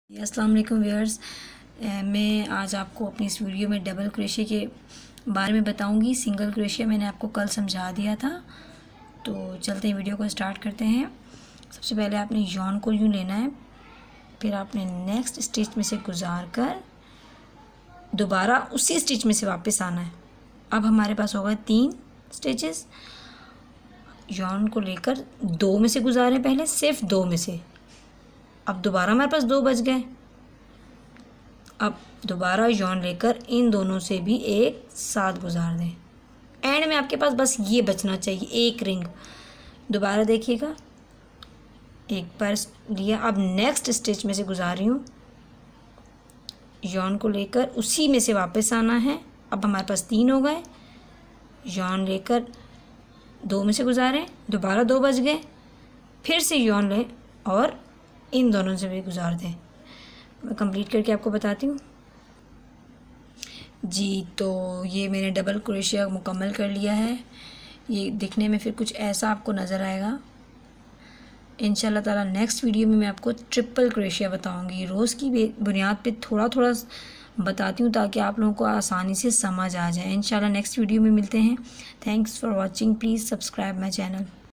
अस्सलाम वालेकुम व्यूअर्स। मैं आज आपको अपनी इस वीडियो में डबल क्रोशिया के बारे में बताऊंगी। सिंगल क्रोशिया मैंने आपको कल समझा दिया था, तो चलते हैं वीडियो को स्टार्ट करते हैं। सबसे पहले आपने यॉर्न को यूँ लेना है, फिर आपने नेक्स्ट स्टिच में से गुजार कर दोबारा उसी स्टिच में से वापस आना है। अब हमारे पास होगा 3 स्टिचेस। यॉर्न को लेकर 2 में से गुजारें, पहले सिर्फ 2 में से। अब दोबारा हमारे पास 2 बच गए। अब दोबारा यॉर्न लेकर इन दोनों से भी एक साथ गुजार दें। एंड में आपके पास बस ये बचना चाहिए, एक रिंग। दोबारा देखिएगा, एक बार लिया। अब नेक्स्ट स्टिच में से गुजार रही हूँ, यॉर्न को लेकर उसी में से वापस आना है। अब हमारे पास 3 हो गए। यॉर्न लेकर 2 में से गुजारें, दोबारा 2 बच गए। फिर से यॉर्न लें और इन दोनों से भी गुजार दें। मैं कंप्लीट करके आपको बताती हूँ जी। तो ये मैंने डबल क्रोशिया मुकम्मल कर लिया है। ये दिखने में फिर कुछ ऐसा आपको नज़र आएगा। इंशाल्लाह ताला नेक्स्ट वीडियो में मैं आपको ट्रिपल क्रोशिया बताऊँगी। रोज़ की बुनियाद पे थोड़ा थोड़ा बताती हूँ ताकि आप लोगों को आसानी से समझ आ जाए। इंशाल्लाह नेक्स्ट वीडियो में मिलते हैं। Thanks for watching. Please subscribe my channel.